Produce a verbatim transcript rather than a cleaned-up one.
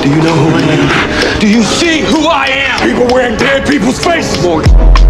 Do you know who I am? Do you see who I am? People wearing dead people's faces.